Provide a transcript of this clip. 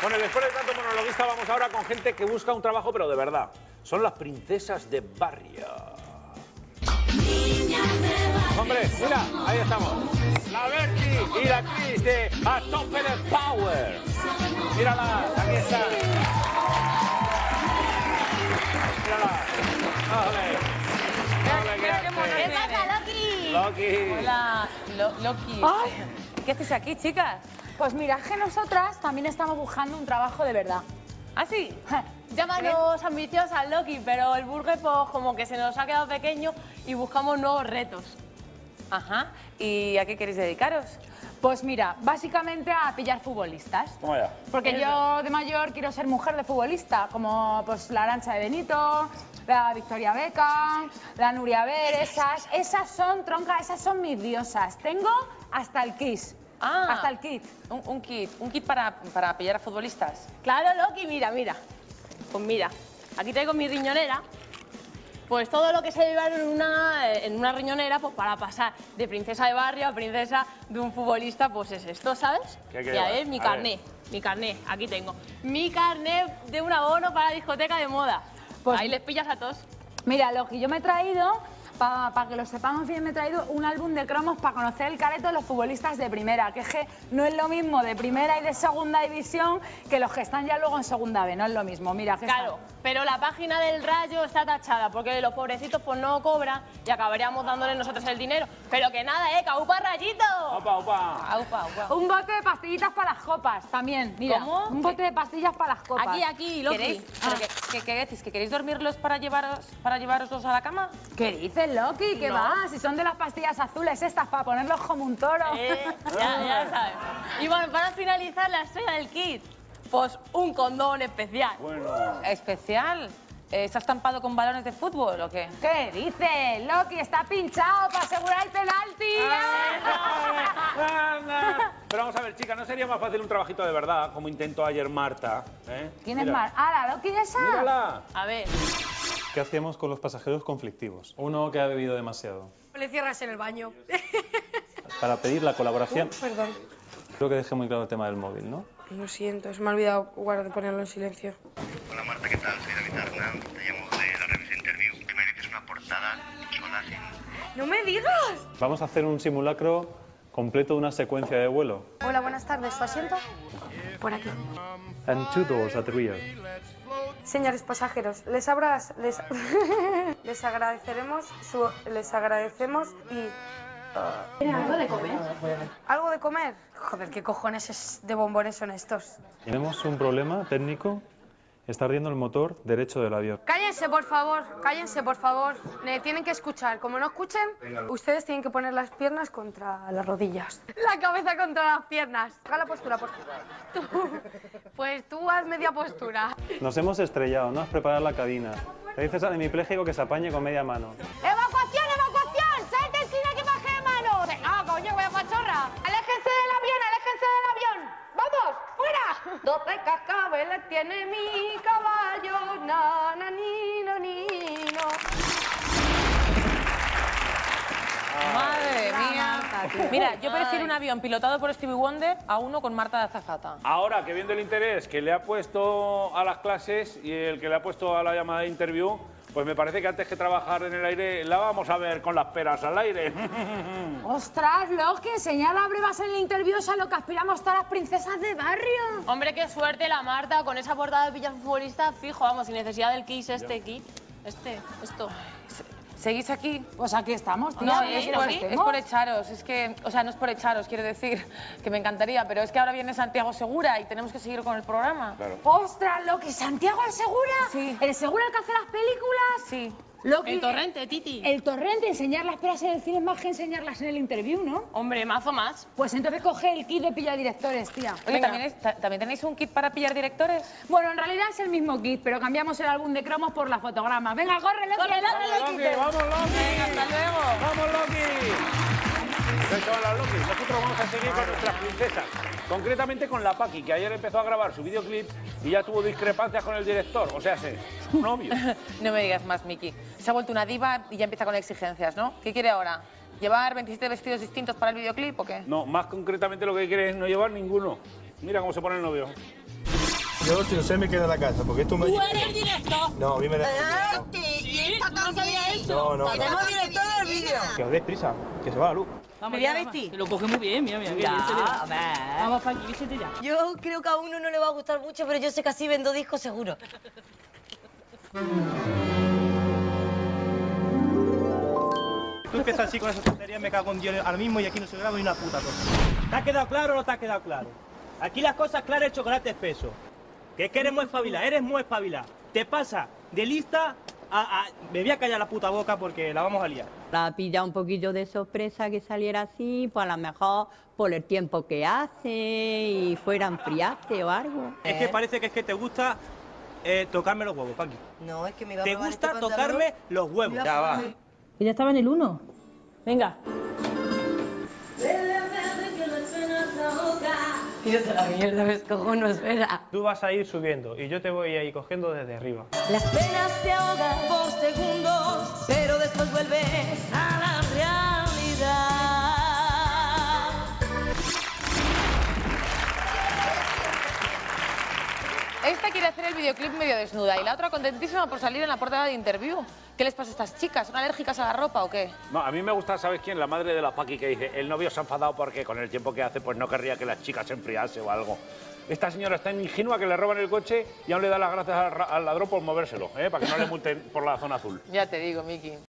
Bueno, después de tanto monologuista, vamos ahora con gente que busca un trabajo, pero de verdad. Son las princesas de barrio. Hombre, mira, ahí estamos. La Bertie y la Cris de A Tope de Power. Mírala, aquí está. Mírala. ¿Qué pasa, Loki? Loki. Hola, Loki. ¿Qué haces aquí, chicas? Pues mira, es que nosotras también estamos buscando un trabajo de verdad. ¿Ah, sí? Llámanos ambiciosas, Loki, pero el burger pues como que se nos ha quedado pequeño y buscamos nuevos retos. Ajá. ¿Y a qué queréis dedicaros? Pues mira, básicamente a pillar futbolistas. Toma ya. Porque yo de mayor quiero ser mujer de futbolista, como pues la Arantxa de Benito, la Victoria Beckham, la Nuria Ver, esas son, tronca, esas son mis diosas. Tengo hasta el kiss. Hasta el kit. Un kit para pillar a futbolistas. Claro, Loki, mira. Pues mira, aquí traigo mi riñonera. Pues todo lo que se lleva en una riñonera, pues para pasar de princesa de barrio a princesa de un futbolista, pues es esto, ¿sabes? Ya es mi carné, aquí tengo. Mi carné de un abono para la discoteca de moda. Pues ahí les pillas a todos. Mira, Loki, yo me he traído, para que lo sepamos bien, me he traído un álbum de cromos para conocer el careto de los futbolistas de primera, que es que no es lo mismo de primera y de segunda división que los que están ya luego en segunda B, no es lo mismo, mira. Claro, pero la página del Rayo está tachada, porque los pobrecitos pues no cobran y acabaríamos dándole nosotros el dinero. Pero que nada, ¡caupa, Rayito! Aupa. Un bote de pastillitas para las copas, también, mira. ¿Cómo? Un bote de pastillas para las copas. Aquí, Loki. ¿Qué decís? ¿Que queréis dormirlos para llevaroslos a la cama? ¿Qué dices, Loki? ¿Qué No. va? Si son de las pastillas azules estas, para ponerlos como un toro. Ya sabes. Y bueno, para finalizar la estrella del kit, pues un condón especial. Bueno. ¿Especial? ¿Está estampado con balones de fútbol o qué? ¿Qué dices? Loki, está pinchado para asegurar el penalti. Pero vamos a ver, chica, ¿no sería más fácil un trabajito de verdad, como intentó ayer Marta? ¿Quién es Mira. más? ¿Ah, la Loki esa? Mírala. A ver. ¿Qué hacíamos con los pasajeros conflictivos? Uno que ha bebido demasiado. Le cierras en el baño. Para pedir la colaboración, Perdón, creo que dejé muy claro el tema del móvil, ¿no? lo siento, se me ha olvidado de ponerlo en silencio. Hola Marta, ¿qué tal? Soy David Arnam, te llamo de la revista Interview. Te mereces una portada sola sin... ¡No me digas! Vamos a hacer un simulacro completo de una secuencia de vuelo. Hola, buenas tardes, ¿su asiento? Por aquí. And two doors at the rear. Señores pasajeros, les agradeceremos y... ¿Tiene algo de comer? ¿Algo de comer? Joder, ¿qué cojones de bombones son estos? Tenemos un problema técnico. Está ardiendo el motor derecho del avión. Cállense, por favor. Me tienen que escuchar. Como no escuchen, ustedes tienen que poner las piernas contra las rodillas. La cabeza contra las piernas. Haga la postura, por favor. Pues tú haz media postura. Nos hemos estrellado, no has preparado la cabina. Le dices al hemipléjico que se apañe con media mano. ¡Evacuación! ¡Sálte encima que baje de mano! ¡Ah, coño, voy a pachorra! ¡Aléjense del avión! ¡Vamos, fuera! 12 cascabeles tiene mi caballo, nananino, nino. ¡Madre mía! Mira, yo prefiero un avión pilotado por Stevie Wonder a uno con Marta de azafata. Ahora que viendo el interés que le ha puesto a las clases y el que le ha puesto a la llamada de interview, pues me parece que antes que trabajar en el aire la vamos a ver con las peras al aire. ¡Ostras, Loki! Enseñar las brevas en el interview es a lo que aspiramos todas las princesas de barrio. Hombre, qué suerte la Marta con esa portada de pillar futbolista, fijo, vamos, sin necesidad del kiss esto. ¿Seguís aquí? Pues aquí estamos, tía. No, ¿Qué es quieres por echaros, es que, o sea, no es por echaros, quiero decir, que me encantaría, pero es que ahora viene Santiago Segura y tenemos que seguir con el programa. Claro. ¡Ostras, Loki! ¿Santiago el Segura? Sí. ¿El Segura el que hace las películas? Sí. Loki, El torrente, Titi. el torrente, enseñar las peras en el cine es más que enseñarlas en el interview, ¿no? Hombre, mazo más. Pues entonces coge el kit de pillar directores, tía. Oye, Venga. ¿también tenéis un kit para pillar directores? Bueno, en realidad es el mismo kit, pero cambiamos el álbum de cromos por la fotograma. Venga, corre, Loki. ¡Vamos, Loki! Venga, hasta luego. ¡Vamos, Loki! Pues, chavales, Loki, nosotros vamos a seguir con nuestras princesas. Concretamente con la Paqui, que ayer empezó a grabar su videoclip y ya tuvo discrepancias con el director. O sea, su novio. No me digas más, Miki. Se ha vuelto una diva y ya empieza con exigencias, ¿no? ¿Qué quiere ahora? ¿Llevar 27 vestidos distintos para el videoclip o qué? No, más concretamente lo que quiere es no llevar ninguno. Mira cómo se pone el novio. Yo, si lo sé, me quedo en la casa, porque esto me... ¿Tú eres el director? No, a mí me da... ¿Y esta también eso? No. Tenemos director del vídeo. Que os deis prisa, que se va la luz. ¿Me voy a vestir? Se lo coge muy bien, mira, qué bien se le da. Vamos, Paqui, vístete ya. Yo creo que a uno no le va a gustar mucho, pero yo sé que así vendo discos seguro. Tú empiezas así con esas tonterías, me cago en Dios ahora mismo y aquí no se graba ni una puta cosa. ¿Te ha quedado claro o no te ha quedado claro? Aquí las cosas claras, el chocolate espeso. Que eres muy espabilada, eres muy espabilada. Te pasa de lista a... Me voy a callar la puta boca porque la vamos a liar. La ha pillado un poquillo de sorpresa que saliera así, pues a lo mejor por el tiempo que hace y fuera a enfriarse o algo. Es que parece que es que te gusta tocarme los huevos, Paqui. No, es que me va a Te probar gusta este pantalón. tocarme los huevos. Ya va. Que ya estaba en el 1. Venga. Tío, de la mierda, ves cojones, espera. Tú vas a ir subiendo y yo te voy a ir cogiendo desde arriba. Las penas te ahogan por segundos, pero después vuelves a la realidad. Esta quiere hacer el videoclip medio desnuda y la otra contentísima por salir en la portada de Interview. ¿Qué les pasa a estas chicas? ¿Son alérgicas a la ropa o qué? No, a mí me gusta, ¿sabes quién? La madre de la Paqui, que dice, el novio se ha enfadado porque con el tiempo que hace pues no querría que las chicas se enfriase o algo. Esta señora está tan ingenua que le roban el coche y aún le da las gracias al ladrón por movérselo, para que no le multen por la zona azul. Ya te digo, Miki.